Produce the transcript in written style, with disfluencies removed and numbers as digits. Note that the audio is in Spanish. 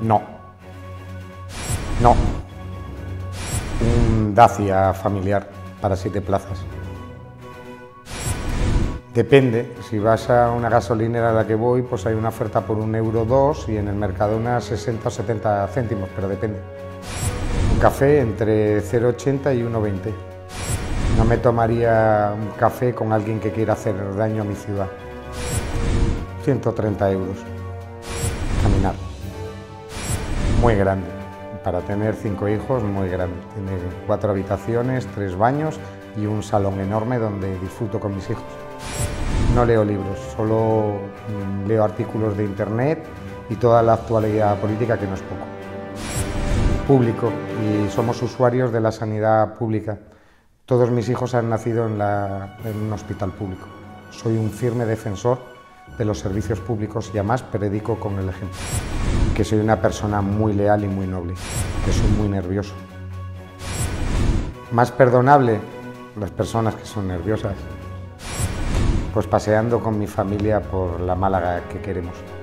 No. No. Un Dacia familiar para 7 plazas. Depende, si vas a una gasolinera a la que voy, pues hay una oferta por 1,2 € y en el Mercadona 60 o 70 céntimos, pero depende. Un café entre 0,80 y 1,20. No me tomaría un café con alguien que quiera hacer daño a mi ciudad. 130 €. Caminar. Muy grande. Para tener 5 hijos, muy grande. Tiene 4 habitaciones, 3 baños y un salón enorme donde disfruto con mis hijos. No leo libros, solo leo artículos de internet y toda la actualidad política, que no es poco. Público, y somos usuarios de la sanidad pública. Todos mis hijos han nacido en un hospital público. Soy un firme defensor de los servicios públicos y además predico con el ejemplo. Que soy una persona muy leal y muy noble, que soy muy nervioso. Más perdonable, las personas que son nerviosas. Pues paseando con mi familia por la Málaga que queremos.